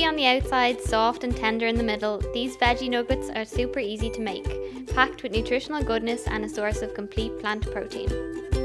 Crispy on the outside, soft and tender in the middle, these veggie nuggets are super easy to make, packed with nutritional goodness and a source of complete plant protein.